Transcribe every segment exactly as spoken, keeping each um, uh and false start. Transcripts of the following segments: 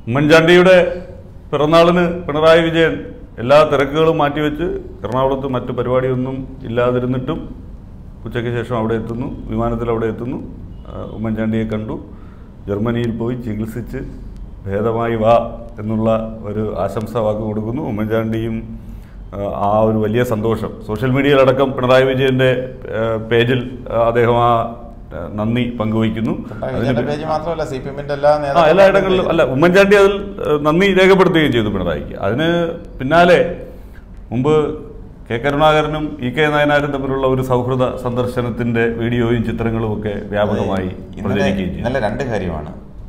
ഉമ്മൻചാണ്ടിയുടെ പിറന്നാളിന് പിണറായി വിജയൻ എല്ലാ തിരക്കുകളും മാറ്റിവെച്ച് എറണാകുളത്ത് മറ്റു പരിപാടിയൊന്നും ഇല്ലാതിരുന്നിട്ടും ഉച്ചയ്ക്ക് ശേഷം അവിടെ എത്തുന്നു, വിമാനത്തിൽ അവിടെ എത്തുന്നു, ഉമ്മൻചാണ്ടിയെ കണ്ടു, ജർമ്മനിയിൽ പോയി ചികിത്സിച്ച് ഭേദമായി വാ എന്നുള്ള ഒരു ആശംസ വാക്ക് കൊടുക്കുന്നു. ഉമ്മൻചാണ്ടിയും ആ ഒരു വലിയ സന്തോഷം സോഷ്യൽ മീഡിയയിലടക്കം പിണറായി വിജയൻ്റെ പേജിൽ അദ്ദേഹം ആ നന്ദി പങ്കുവയ്ക്കുന്നു. എല്ലാ ഇടങ്ങളിലും അല്ല, ഉമ്മൻചാണ്ടി അതിൽ നന്ദി രേഖപ്പെടുത്തുകയും ചെയ്തു പിണറായിക്ക്. അതിന് പിന്നാലെ മുമ്പ് കെ കരുണാകരനും ഇ കെ നായനാരും തമ്മിലുള്ള ഒരു സൗഹൃദ സന്ദർശനത്തിന്റെ വീഡിയോയും ചിത്രങ്ങളും ഒക്കെ വ്യാപകമായി പ്രചരിക്കുകയും ചെയ്തു. നല്ല രണ്ട് കാര്യമാണ്.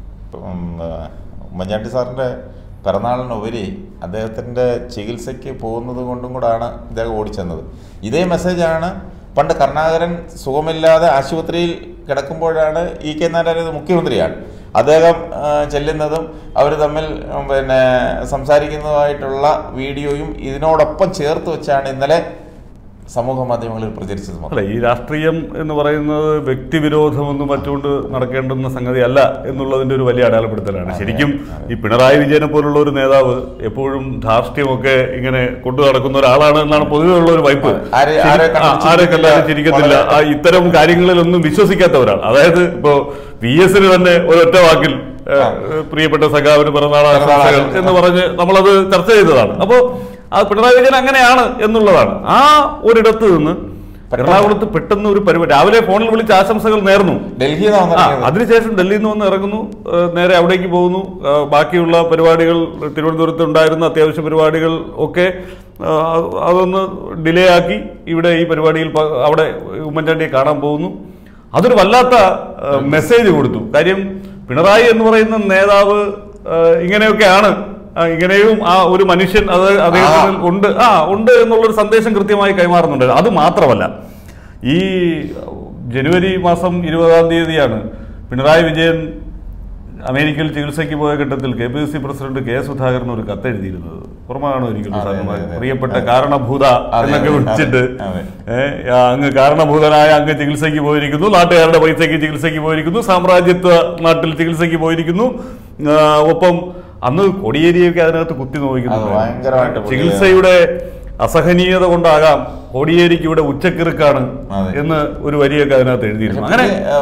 ഉമ്മൻചാണ്ടി സാറിന്റെ പിറന്നാളിനുപരി അദ്ദേഹത്തിന്റെ ചികിത്സയ്ക്ക് പോകുന്നത് കൊണ്ടും കൂടാണ് ഇദ്ദേഹം ഓടിച്ചെന്നത്. ഇതേ മെസ്സേജാണ് പണ്ട് കരുണാകരൻ സുഖമില്ലാതെ ആശുപത്രിയിൽ കിടക്കുമ്പോഴാണ് ഇ കെ നായനാർ മുഖ്യമന്ത്രിയാണ് അദ്ദേഹം ചെല്ലുന്നതും അവർ തമ്മിൽ പിന്നെ സംസാരിക്കുന്നതുമായിട്ടുള്ള വീഡിയോയും ഇതിനോടൊപ്പം ചേർത്ത് വെച്ചാണ് ഇന്നലെ സമൂഹ മാധ്യമങ്ങളിൽ പ്രചരിച്ചത്. അല്ല, ഈ രാഷ്ട്രീയം എന്ന് പറയുന്നത് വ്യക്തിവിരോധമൊന്നും മറ്റുകൊണ്ട് നടക്കേണ്ടുന്ന സംഗതി അല്ല എന്നുള്ളതിന്റെ ഒരു വലിയ അടയാളപ്പെടുത്തലാണ്. ശരിക്കും ഈ പിണറായി വിജയനെ പോലുള്ള ഒരു നേതാവ് എപ്പോഴും ധാർഷ്ട്യമൊക്കെ ഇങ്ങനെ കൊണ്ടു നടക്കുന്ന ഒരാളാണ് എന്നാണ് പൊതുവെ ഉള്ള ഒരു വൈപ്പ്. ആരെ കല്ലാതെ ചിരിക്കത്തില്ല, ആ ഇത്തരം കാര്യങ്ങളിലൊന്നും വിശ്വസിക്കാത്ത ഒരാൾ. അതായത് ഇപ്പോ വി എസിന് തന്നെ ഒരൊറ്റ വാക്കിൽ പ്രിയപ്പെട്ട സഖാവിന് പിറന്നാൾ ആശംസകൾ എന്ന് പറഞ്ഞ് നമ്മളത് ചർച്ച ചെയ്തതാണ്. അപ്പോ ആ പിണറായി വിജയൻ അങ്ങനെയാണ് എന്നുള്ളതാണ്. ആ ഒരിടത്ത് നിന്ന് എറണാകുളത്ത് പെട്ടെന്ന് ഒരു പരിപാടി, രാവിലെ ഫോണിൽ വിളിച്ച് ആശംസകൾ നേർന്നു, ഡൽഹിയിൽ അതിനുശേഷം ഡൽഹിയിൽ നിന്ന് വന്ന് ഇറങ്ങുന്നു, നേരെ അവിടേക്ക് പോകുന്നു. ബാക്കിയുള്ള പരിപാടികൾ തിരുവനന്തപുരത്ത് ഉണ്ടായിരുന്ന അത്യാവശ്യ പരിപാടികൾ ഒക്കെ അതൊന്ന് ഡിലേ ആക്കി ഇവിടെ ഈ പരിപാടിയിൽ അവിടെ ഉമ്മൻചാണ്ടിയെ കാണാൻ പോകുന്നു. അതൊരു വല്ലാത്ത മെസ്സേജ് കൊടുത്തു. കാര്യം പിണറായി എന്ന് പറയുന്ന നേതാവ് ഇങ്ങനെയൊക്കെയാണ്, ഇങ്ങനെയും ആ ഒരു മനുഷ്യൻ അത് അദ്ദേഹത്തിൽ ഉണ്ട് ആ ഉണ്ട് എന്നുള്ളൊരു സന്ദേശം കൃത്യമായി കൈമാറുന്നുണ്ട്. അത് മാത്രമല്ല, ഈ ജനുവരി മാസം ഇരുപതാം തീയതിയാണ് പിണറായി വിജയൻ അമേരിക്കയിൽ ചികിത്സയ്ക്ക് പോയ ഘട്ടത്തിൽ K P C C president K Sudhakaran ഒരു കത്തെഴുതിയിരുന്നത്. ഓർമ്മയാണോ ഒരിക്കലും? പ്രിയപ്പെട്ട കാരണഭൂത എന്നൊക്കെ വിളിച്ചിട്ട്, അങ്ങ് കാരണഭൂതനായ അങ്ങ് ചികിത്സയ്ക്ക് പോയിരിക്കുന്നു, നാട്ടുകാരുടെ പൈസയ്ക്ക് ചികിത്സയ്ക്ക് പോയിരിക്കുന്നു, സാമ്രാജ്യത്വ നാട്ടിൽ ചികിത്സയ്ക്ക് പോയിരിക്കുന്നു. ഒപ്പം അന്ന് കോടിയേരിയൊക്കെ അതിനകത്ത് കുത്തി നോക്കിക്കുന്നു. ചികിത്സയുടെ അസഹനീയത കൊണ്ടാകാം കോടിയേരിക്ക് ഇവിടെ ഉച്ചക്കിറുക്കാണ് എന്ന് ഒരു വരിയൊക്കെ അതിനകത്ത് എഴുതിയിരുന്നു. അങ്ങനെ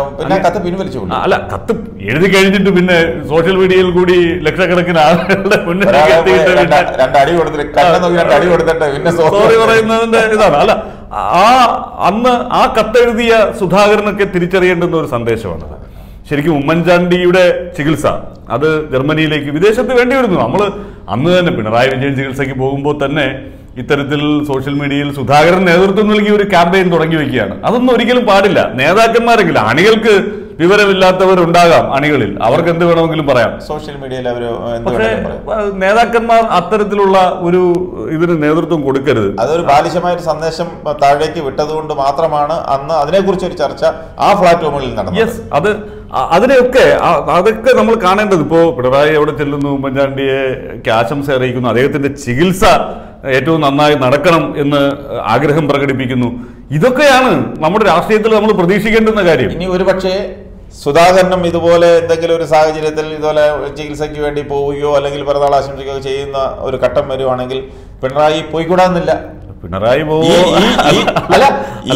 അല്ല, കത്ത് എഴുതി കഴിഞ്ഞിട്ട് പിന്നെ സോഷ്യൽ മീഡിയയിൽ കൂടി ലക്ഷക്കണക്കിന് ആളുകളുടെ മുന്നിൽ സോറി പറയുന്നതിന്റെ ഇതാണ്. അല്ല, ആ അന്ന് ആ കത്തെഴുതിയ സുധാകരനൊക്കെ തിരിച്ചറിയേണ്ടുന്ന ഒരു സന്ദേശമാണ്. ശരിക്കും ഉമ്മൻചാണ്ടിയുടെ ചികിത്സ അത് ജർമ്മനിയിലേക്ക് വിദേശത്ത് വേണ്ടി വരുന്നു. നമ്മൾ അന്ന് തന്നെ പിണറായി വിജയൻ ചികിത്സയ്ക്ക് പോകുമ്പോൾ തന്നെ ഇത്തരത്തിൽ സോഷ്യൽ മീഡിയയിൽ സുധാകരൻ നേതൃത്വം നൽകി ഒരു ക്യാമ്പയിൻ തുടങ്ങി വെക്കുകയാണ്. അതൊന്നും ഒരിക്കലും പാടില്ല. നേതാക്കന്മാരെങ്കിലും, അണികൾക്ക് വിവരമില്ലാത്തവരുണ്ടാകാം അണികളിൽ, അവർക്ക് എന്ത് വേണമെങ്കിലും പറയാം സോഷ്യൽ മീഡിയയിൽ. പക്ഷേ നേതാക്കന്മാർ അത്തരത്തിലുള്ള ഒരു ഇതിന് നേതൃത്വം കൊടുക്കരുത്. അതൊരു ബാലിശമായ ഒരു സന്ദേശം താഴേക്ക് വിട്ടതുകൊണ്ട് മാത്രമാണ് അന്ന് അതിനെക്കുറിച്ച് ഒരു ചർച്ച ആ പ്ലാറ്റ്ഫോമുകളിൽ നടന്നത്. യെസ്, അത് അതിനെയൊക്കെ അതൊക്കെ നമ്മൾ കാണേണ്ടത്. ഇപ്പോ പിണറായി എവിടെ ചെല്ലുന്നു, ഉമ്മൻചാണ്ടിയെ ആശംസ അറിയിക്കുന്നു, അദ്ദേഹത്തിന്റെ ചികിത്സ ഏറ്റവും നന്നായി നടക്കണം എന്ന് ആഗ്രഹം പ്രകടിപ്പിക്കുന്നു. ഇതൊക്കെയാണ് നമ്മുടെ രാഷ്ട്രീയത്തിൽ നമ്മൾ പ്രതീക്ഷിക്കേണ്ടുന്ന കാര്യം. ഇനി ഒരു പക്ഷേ സുധാകരനും ഇതുപോലെ എന്തെങ്കിലും ഒരു സാഹചര്യത്തിൽ ഇതുപോലെ ചികിത്സയ്ക്ക് വേണ്ടി പോവുകയോ അല്ലെങ്കിൽ പിറന്നാൾ ആശംസിക്കുകയോ ചെയ്യുന്ന ഒരു ഘട്ടം വരുവാണെങ്കിൽ പിണറായി പോയിക്കൂടാന്നില്ല. പിണറായി അല്ല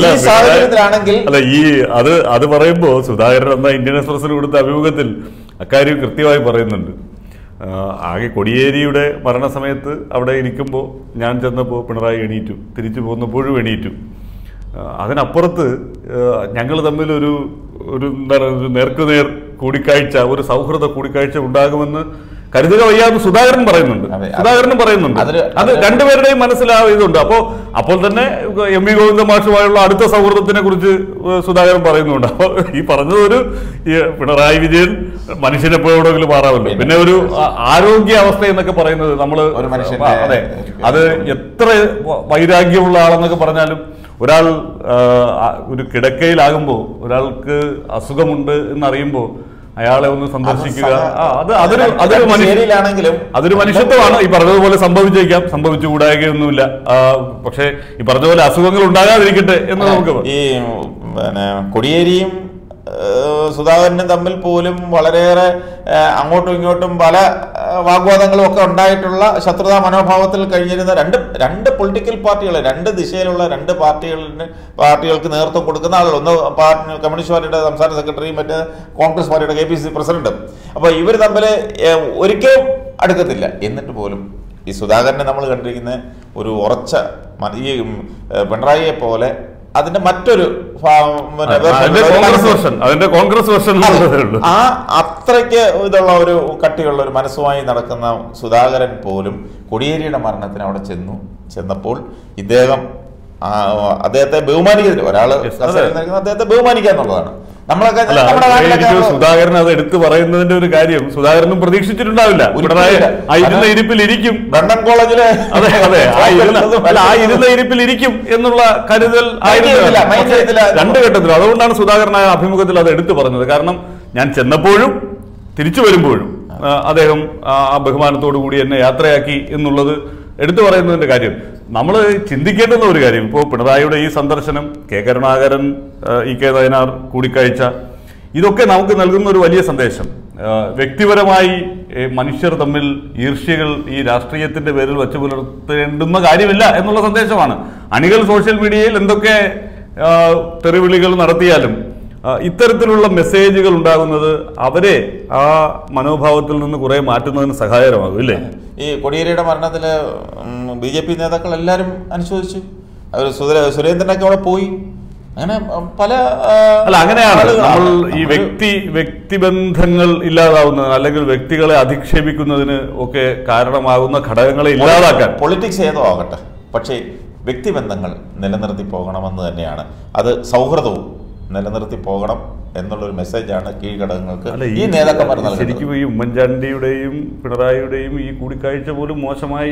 ഈ അത് അത് പറയുമ്പോ സുധാകരൻ എന്ന ഇന്ത്യൻ എക്സ്പ്രസിന് കൊടുത്ത അഭിമുഖത്തിൽ അക്കാര്യം കൃത്യമായി പറയുന്നുണ്ട്. ആകെ കൊടിയേരിയുടെ മരണസമയത്ത് അവിടെ ഇരിക്കുമ്പോൾ ഞാൻ ചെന്നപ്പോൾ പിണറായി എണീറ്റു, തിരിച്ചു പോന്നപ്പോഴും എണീറ്റു. അതിനപ്പുറത്ത് ഞങ്ങൾ തമ്മിലൊരു ഒരു എന്താണ് ഒരു നേർക്കുനേർ കൂടിക്കാഴ്ച, ഒരു സൗഹൃദ കൂടിക്കാഴ്ച ഉണ്ടാകുമെന്ന് കരുതുക വയ്യാന്ന് സുധാകരൻ പറയുന്നുണ്ട്. സുധാകരനും പറയുന്നുണ്ട്. അത് രണ്ടുപേരുടെയും മനസ്സിലാവുന്നുണ്ട്. അപ്പോ അപ്പോൾ തന്നെ എം വി ഗോവിന്ദ മാഷുമായുള്ള അടുത്ത സൗഹൃദത്തിനെ കുറിച്ച് സുധാകരൻ പറയുന്നുണ്ട്. അപ്പോൾ ഈ പറഞ്ഞത് ഒരു പിണറായി വിജയൻ മനുഷ്യനെപ്പോഴെങ്കിലും മാറാമല്ലോ. പിന്നെ ഒരു ആരോഗ്യ അവസ്ഥ എന്നൊക്കെ പറയുന്നത് നമ്മള് അതെ, അത് എത്ര വൈരാഗ്യമുള്ള ആളെന്നൊക്കെ പറഞ്ഞാലും ഒരാൾ ഒരു കിടക്കയിലാകുമ്പോൾ ഒരാൾക്ക് അസുഖമുണ്ട് എന്നറിയുമ്പോൾ അയാളെ ഒന്ന് സന്ദർശിക്കുക, അത് അതൊരു അതൊരു മനുഷ്യരിലാണെങ്കിലും അതൊരു മനുഷ്യത്വമാണ്. ഈ പറഞ്ഞതുപോലെ സംഭവിച്ചേക്കാം, സംഭവിച്ചുകൂടായ്കയൊന്നുമില്ല. പക്ഷെ ഈ പറഞ്ഞതുപോലെ അസുഖങ്ങൾ ഉണ്ടാകാതിരിക്കട്ടെ എന്ന് നമുക്ക്. ഈ പിന്നെ കൊടിയേരിയും സുധാകരനും തമ്മിൽ പോലും വളരെയേറെ അങ്ങോട്ടും ഇങ്ങോട്ടും പല വാഗ്വാദങ്ങളും ഒക്കെ ഉണ്ടായിട്ടുള്ള ശത്രുതാ മനോഭാവത്തിൽ കഴിഞ്ഞിരുന്ന രണ്ട് രണ്ട് പൊളിറ്റിക്കൽ പാർട്ടികൾ, രണ്ട് ദിശയിലുള്ള രണ്ട് പാർട്ടികളിന് പാർട്ടികൾക്ക് നേതൃത്വം കൊടുക്കുന്ന ആളുകൾ, ഒന്ന് പാർട്ടി കമ്മ്യൂണിസ്റ്റ് പാർട്ടിയുടെ സംസ്ഥാന സെക്രട്ടറിയും മറ്റേ കോൺഗ്രസ് പാർട്ടിയുടെ കെ പി സി പ്രസിഡന്റും. അപ്പോൾ ഇവർ തമ്മിൽ ഒരിക്കലും അടുക്കത്തില്ല. എന്നിട്ട് പോലും ഈ സുധാകരനെ നമ്മൾ കണ്ടിരിക്കുന്ന ഒരു ഉറച്ച ഈ പിണറായിയെ പോലെ അതിന്റെ മറ്റൊരു ആ അത്രയ്ക്ക് ഇതുള്ള ഒരു കട്ടിയുള്ള ഒരു മനസ്സുമായി നടക്കുന്ന സുധാകരൻ പോലും കോടിയേരിയുടെ മരണത്തിന് അവിടെ ചെന്നു ചെന്നപ്പോൾ ഇദ്ദേഹം അദ്ദേഹത്തെ ബഹുമാനിക്കുന്നില്ല. ഒരാള് അദ്ദേഹത്തെ ബഹുമാനിക്കുക എന്നുള്ളതാണ്. നമ്മളൊക്കെ സുധാകരൻ അത് എടുത്തു പറയുന്നതിന്റെ ഒരു കാര്യം സുധാകരനും പ്രതീക്ഷിച്ചിട്ടുണ്ടാവില്ല. ആ ഇരുന്ന ഇരിപ്പിൽ ഇരിക്കും, ലണ്ടൻ കോളേജിലെ അതെ അതെ ആ ഇരുന്ന ഇരിപ്പിൽ ഇരിക്കും എന്നുള്ള കരുതൽ ആയിരുന്നില്ല രണ്ട് ഘട്ടത്തിലും. അതുകൊണ്ടാണ് സുധാകരൻ ആ അഭിമുഖത്തിൽ അത് എടുത്തു പറഞ്ഞത്. കാരണം ഞാൻ ചെന്നപ്പോഴും തിരിച്ചു വരുമ്പോഴും അദ്ദേഹം ആ ബഹുമാനത്തോടു കൂടി എന്നെ യാത്രയാക്കി എന്നുള്ളത് എടുത്തു പറയുന്നതിന്റെ കാര്യം. നമ്മൾ ചിന്തിക്കേണ്ടുന്ന ഒരു കാര്യം, ഇപ്പോൾ പിണറായിയുടെ ഈ സന്ദർശനം, K Karunakaran, E K Nayanar കൂടിക്കാഴ്ച, ഇതൊക്കെ നമുക്ക് നൽകുന്ന ഒരു വലിയ സന്ദേശം. വ്യക്തിപരമായി മനുഷ്യർ തമ്മിൽ ഈർഷ്യകൾ ഈ രാഷ്ട്രീയത്തിന്റെ പേരിൽ വച്ചു പുലർത്തേണ്ടുന്ന കാര്യമില്ല എന്നുള്ള സന്ദേശമാണ്. അണികൾ സോഷ്യൽ മീഡിയയിൽ എന്തൊക്കെ തെറിവിളികൾ നടത്തിയാലും ഇത്തരത്തിലുള്ള മെസ്സേജുകൾ ഉണ്ടാകുന്നത് അവരെ ആ മനോഭാവത്തിൽ നിന്ന് കുറെ മാറ്റുന്നതിന് സഹായകരമാകും, ഇല്ലേ? ഈ കോടിയേരിയുടെ മരണത്തില് ബി ജെ പി നേതാക്കൾ എല്ലാവരും അനുശോചിച്ചു. അവർ സുരേന്ദ്രനൊക്കെ അവിടെ പോയി. അങ്ങനെ പല അല്ല അങ്ങനെയാണ് നമ്മൾ ഈ വ്യക്തി വ്യക്തിബന്ധങ്ങൾ ഇല്ലാതാവുന്നത് അല്ലെങ്കിൽ വ്യക്തികളെ അധിക്ഷേപിക്കുന്നതിന് ഒക്കെ കാരണമാകുന്ന ഘടകങ്ങളെ ഇല്ലാതാക്കാൻ. പൊളിറ്റിക്സ് ഏതോ ആകട്ടെ, പക്ഷേ വ്യക്തിബന്ധങ്ങൾ നിലനിർത്തി പോകണമെന്ന് തന്നെയാണ്. അത് സൗഹൃദവും നിലനിർത്തി പോകണം എന്നുള്ളൊരു മെസ്സേജാണ് കീഴ്ഘടകങ്ങൾക്ക് ഈ നേതാക്കന്മാർ നൽകുന്നത്. ശരിക്കും ഈ ഉമ്മൻചാണ്ടിയുടെയും പിണറായിയുടെയും ഈ കൂടിക്കാഴ്ച പോലും മോശമായി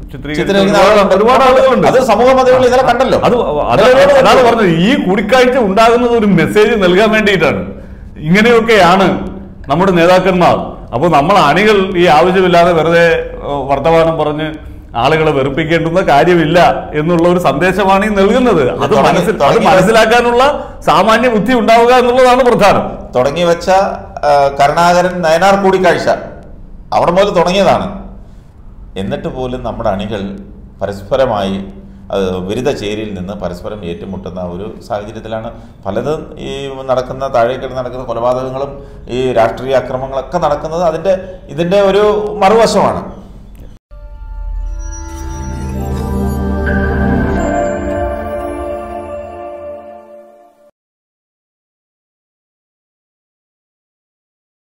ഒരുപാട് ആളുകളുണ്ട്. അത് സമൂഹ മാധ്യമങ്ങളിൽ ഇന്നലെ കണ്ടല്ലോ. അത് അതാണ് പറഞ്ഞത്, ഈ കൂടിക്കാഴ്ച ഉണ്ടാകുന്നത് ഒരു മെസ്സേജ് നൽകാൻ വേണ്ടിയിട്ടാണ്. ഇങ്ങനെയൊക്കെയാണ് നമ്മുടെ നേതാക്കന്മാർ. അപ്പോൾ നമ്മൾ അണികൾ ഈ ആവശ്യമില്ലാതെ വെറുതെ വർത്തമാനം പറഞ്ഞ് ആളുകളെ വെറുപ്പിക്കേണ്ടുന്ന കാര്യമില്ല എന്നുള്ള ഒരു സന്ദേശമാണ് ഈ നൽകുന്നത്. അത് മനസ്സിൽ അത് മനസ്സിലാക്കാനുള്ള സാമാന്യ ബുദ്ധി ഉണ്ടാവുക എന്നുള്ളതാണ് പ്രധാനം. തുടങ്ങി വെച്ച കരുണാകരൻ നയനാർ കൂടിക്കാഴ്ച അവിടെ മുതൽ തുടങ്ങിയതാണ്. എന്നിട്ട് പോലും നമ്മുടെ അണികൾ പരസ്പരമായി വിരുദ്ധ ചേരിയിൽ നിന്ന് പരസ്പരം ഏറ്റുമുട്ടുന്ന ഒരു സാഹചര്യത്തിലാണ് പലതും ഈ നടക്കുന്ന താഴേക്കിടന്ന് നടക്കുന്ന കൊലപാതകങ്ങളും ഈ രാഷ്ട്രീയ അക്രമങ്ങളൊക്കെ നടക്കുന്നത്. അതിൻ്റെ ഇതിൻ്റെ ഒരു മറുവശമാണ്.